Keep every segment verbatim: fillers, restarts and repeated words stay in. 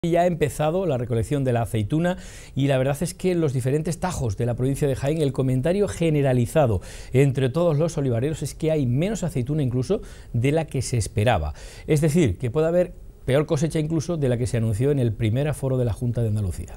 Ya ha empezado la recolección de la aceituna y la verdad es que en los diferentes tajos de la provincia de Jaén el comentario generalizado entre todos los olivareros es que hay menos aceituna incluso de la que se esperaba. Es decir, que puede haber peor cosecha incluso de la que se anunció en el primer aforo de la Junta de Andalucía.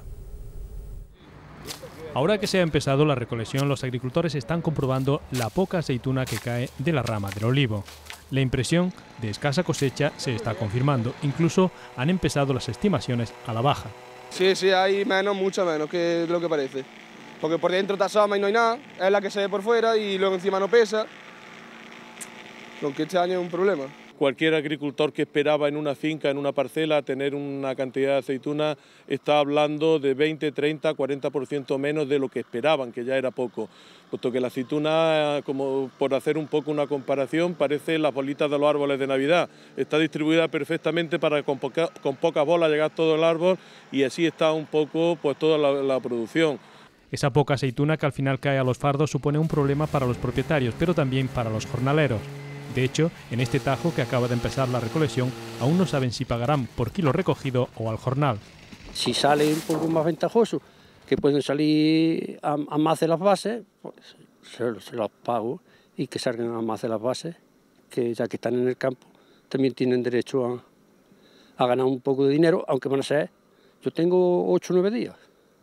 Ahora que se ha empezado la recolección, los agricultores están comprobando la poca aceituna que cae de la rama del olivo. La impresión de escasa cosecha se está confirmando, incluso han empezado las estimaciones a la baja. Sí, sí, hay menos, mucho menos que lo que parece. Porque por dentro está asoma y no hay nada, es la que se ve por fuera y luego encima no pesa. Aunque este año es un problema. Cualquier agricultor que esperaba en una finca, en una parcela, tener una cantidad de aceituna, está hablando de veinte, treinta, cuarenta por ciento menos de lo que esperaban, que ya era poco. Puesto que la aceituna, como por hacer un poco una comparación, parece las bolitas de los árboles de Navidad. Está distribuida perfectamente para con, poca, con pocas bolas llegar todo el árbol y así está un poco pues toda la, la producción. Esa poca aceituna que al final cae a los fardos supone un problema para los propietarios, pero también para los jornaleros. De hecho, en este tajo que acaba de empezar la recolección, aún no saben si pagarán por kilo recogido o al jornal. Si sale un poco más ventajoso, que pueden salir a, a más de las bases, pues se, se los pago y que salgan a más de las bases, que ya que están en el campo, también tienen derecho a, a ganar un poco de dinero, aunque van a ser, yo tengo ocho o nueve días.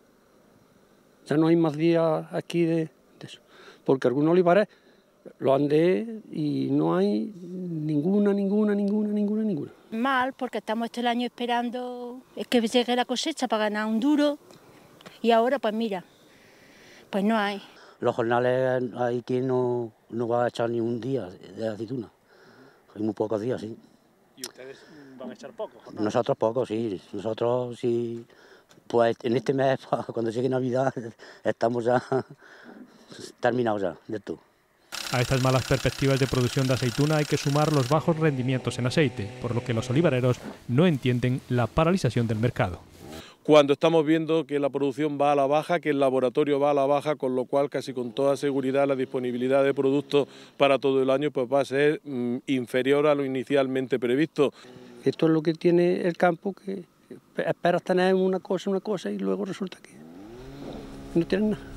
Ya no hay más días aquí de, de eso, porque algunos olivares lo andé y no hay ninguna, ninguna, ninguna, ninguna, ninguna. Mal, porque estamos todo el año esperando que llegue la cosecha para ganar un duro y ahora pues mira, pues no hay. Los jornales hay quien no, no va a echar ni un día de aceituna, hay muy pocos días, sí. ¿Y ustedes van a echar poco? ¿No? Nosotros pocos, sí, nosotros sí, pues en este mes, cuando llegue Navidad, estamos ya terminados ya de todo. A estas malas perspectivas de producción de aceituna hay que sumar los bajos rendimientos en aceite, por lo que los olivareros no entienden la paralización del mercado. Cuando estamos viendo que la producción va a la baja, que el laboratorio va a la baja, con lo cual casi con toda seguridad la disponibilidad de productos para todo el año pues va a ser mm, inferior a lo inicialmente previsto. Esto es lo que tiene el campo, que esperas tener una cosa, una cosa y luego resulta que no tienes nada.